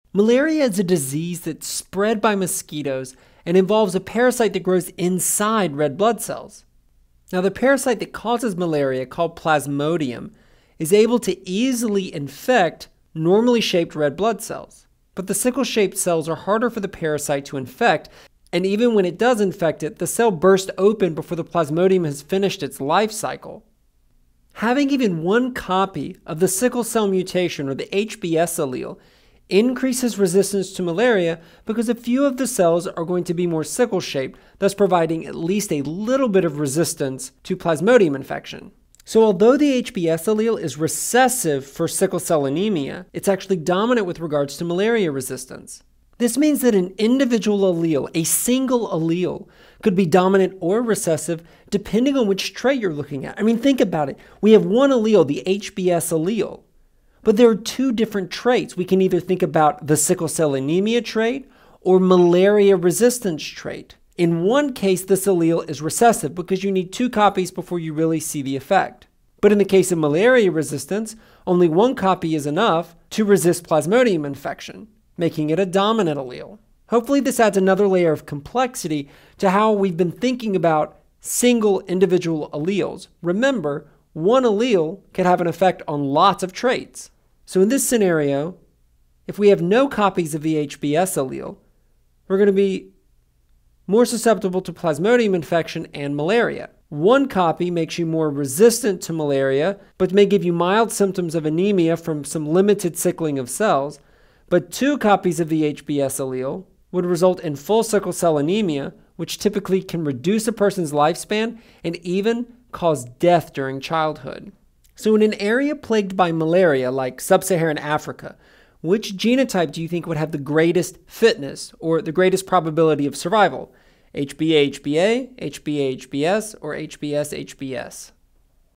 Malaria is a disease that's spread by mosquitoes and involves a parasite that grows inside red blood cells. Now, the parasite that causes malaria, called Plasmodium, is able to easily infect normally shaped red blood cells. But the sickle-shaped cells are harder for the parasite to infect, and even when it does infect it, the cell bursts open before the Plasmodium has finished its life cycle. Having even one copy of the sickle cell mutation, or the HBS allele, increases resistance to malaria because a few of the cells are going to be more sickle-shaped, thus providing at least a little bit of resistance to Plasmodium infection. So although the HBS allele is recessive for sickle cell anemia, it's actually dominant with regards to malaria resistance. This means that an individual allele, a single allele, could be dominant or recessive depending on which trait you're looking at. I mean, think about it. We have one allele, the HBS allele, but there are two different traits. We can either think about the sickle cell anemia trait or malaria resistance trait. In one case, this allele is recessive because you need two copies before you really see the effect. But in the case of malaria resistance, only one copy is enough to resist Plasmodium infection, making it a dominant allele. Hopefully this adds another layer of complexity to how we've been thinking about single individual alleles. Remember, one allele can have an effect on lots of traits. So in this scenario, if we have no copies of the HBS allele, we're going to be more susceptible to Plasmodium infection and malaria. One copy makes you more resistant to malaria, but may give you mild symptoms of anemia from some limited sickling of cells. But two copies of the HBS allele would result in full sickle cell anemia, which typically can reduce a person's lifespan and even cause death during childhood. So in an area plagued by malaria like sub-Saharan Africa, which genotype do you think would have the greatest fitness or the greatest probability of survival? HBA-HBA, HBA-HBS, or HBS-HBS?